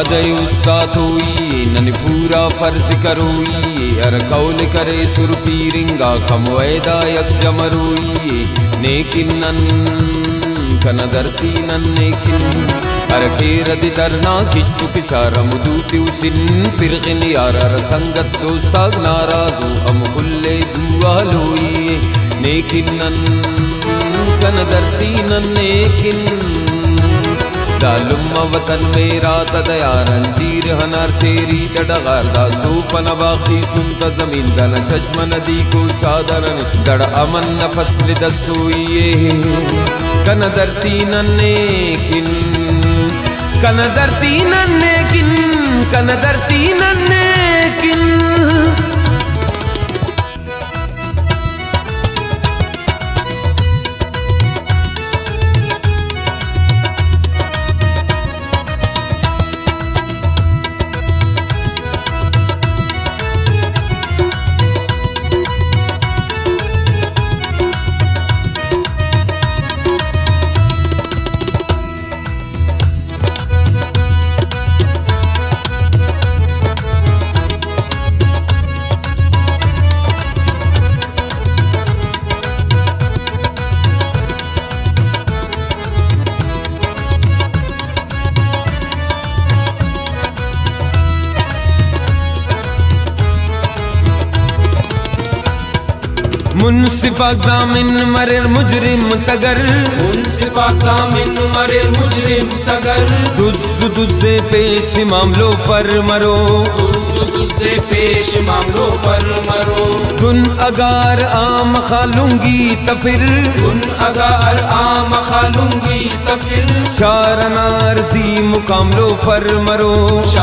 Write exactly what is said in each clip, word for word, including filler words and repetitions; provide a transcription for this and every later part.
वादे उस्ताद हुई नन पूरा फर्ज करोई हर कौल करे सुर पीरिंगा कमवेदा यक जमरोई नेकिन नन कन धरती नन नेकिन हर केरद दरना किश्तु किशारा मुदूति उसिन पिरगिन यारा संगत दोस्ताग नाराजो हम कुल्ले दुआ लोई नेकिन नन कन धरती नन नेकिन दालुम्मा वतन मेरा तदयारन जीर हनार चेरी तड़गारदा सूफन बाखी सुनता जमीन दन चश्म नदी को सादरन दड़ अमन न फसल दसोइए कन धरती नन्ने किन कन धरती नन्ने किन कन धरती नन्ने किन मुनसिफा जामिन मरेर मुजरिम तगर मुनसिफा जामिन मरेर मुजरिम तगर दुस दुसे पेश मामलो पर मरो दुस दुसे पेश मामलो पर मरो गुन अगार आम खालूंगी तफिर गुन अगार आम खालूंगी तफिर शारनार सी मुकामलो पर मरो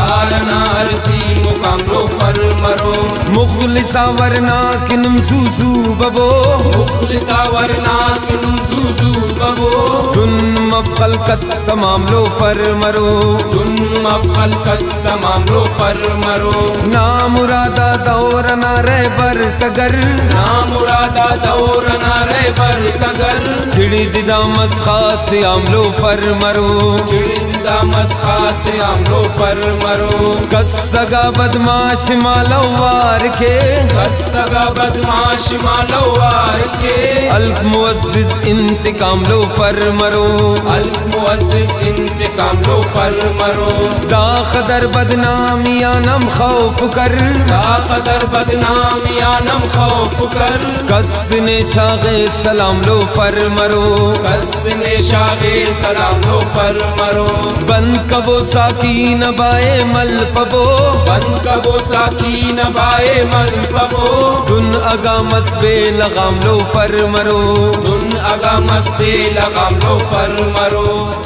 शारनार सी मुकामलो पर मरो मुखलिसा वरना किनुम सूसू बबो मुखलिसा वरना किनुम सूसू बबो दुन मफलकत तमाम लो फर मरो दुन मफलकत तमाम लो फर मरो ना मुरादा दौर ना रे बर तगर ना मुरादा दौर ना रे बर तगर चिड़ी दिदा मस्खा से आमलो फर मरो चिड़ी दिदा मस्खा से आमलो फर मरो कसगा बदमाश मालवार के कसगा बदमाश मालवार के अल्फ मुअज्जिज इंतकाम लो फर मरो अल्फ मुअज्जिज इंतकाम लो फर मरो दा खदर बदनामिया नम खौफ कर दा खदर बदनामिया नम खौफ कर कसने शागे सलाम लो फर मरो कसने शागे सलाम लो फर मरो बंद कबो साकी नबाए मल पबो बंद कबो साकी नबाए मल पबो दुन अगा मस्बे लगाम लो फर मरो दुन अगा मस्बे लगाम लो फर मरो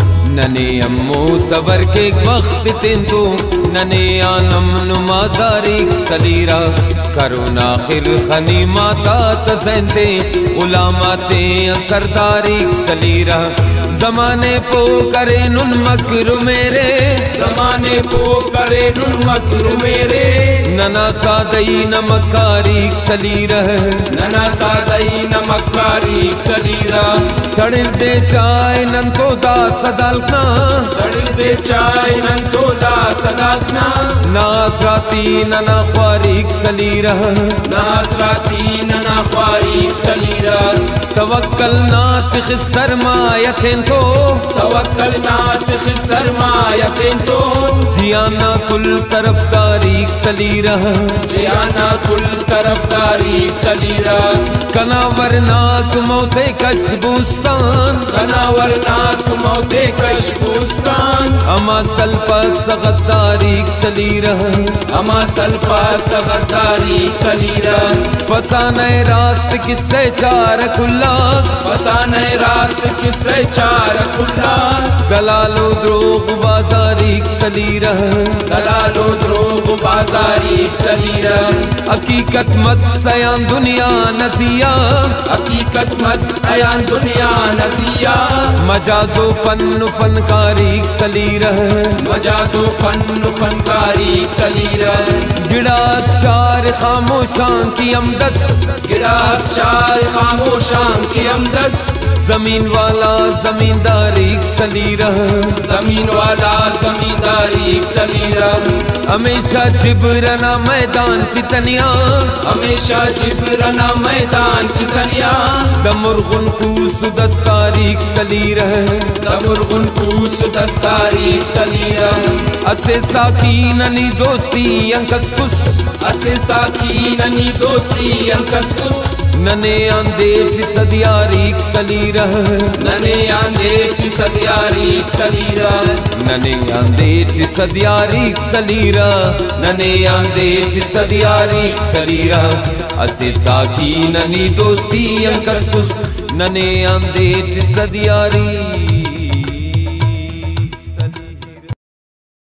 नने अम्मो तबर के वक्त तिंतु नने आनम नुमाजारिक सलीरा करुणा खिर खनी माता तसंते गुलामाते सरदारिक सलीरा जमाने पो करे नुन मकरू मेरे जमाने पो करे नुन मकरू मेरे नना सादई नमकारिक सलीरा नना सादई नमकारिक सलीरा सड़िल दे चाय नंतो दा सदालना सड़िल दे चाय नंतो दा सदालना नासराती नना ख्वारिक सलीरा नासराती नना ख्वारिक सलीरा तवक्कल नात सरमायतें तो तवक्कल नात सरमायतें तो जियाना कुल तरफदारी सलीरा जियाना कुल तरफदारी सलीरा कनावर नाक मौते कशबुस्तान कनावर नाक मौते कशबुस्तान अमा सल्पा सगद्दारी सलीरा अमा सल्पा सगद्दारी सलीरा फसाने रास्त किस्से चार कुल्ला फसाने रास्त किस्से चार कुल्ला दलालो द्रोग बाजारी सलीरा दलालो द्रोग बाजारी सलीरा हकीकत मत सयान दुनिया नसिया हकीकत मस अयान दुनिया नसिया मजाजो फन फनकारी सलीरा मजाजो फन फनकारी सलीरा गिड़ास शार खामोशां की अमदस गिड़ास शार खामोशां की अमदस जमीन वाला जमींदारी सलीरा, जमीन वाला जमींदारी सलीरा, हमेशा जिबरना मैदान चितनिया, हमेशा जिबरना मैदान चितनिया, दमुर्गुन कूस दस्तारी सलीरा, दमुर्गुन कूस दस्तारी सलीरा, असे साकी ननी दोस्ती अंकसकुस, असे साकी ननी दोस्ती अंकसकुस, नने आंदे सदियारी सलीरा, नने आंदे सदियारी सलीरा, नने आंदे सदियारी सलीरा, नने आंदे सदियारी सलीरा, असे साकी ननी दोस्ती अंकसकुस, नने आंदे सदियारी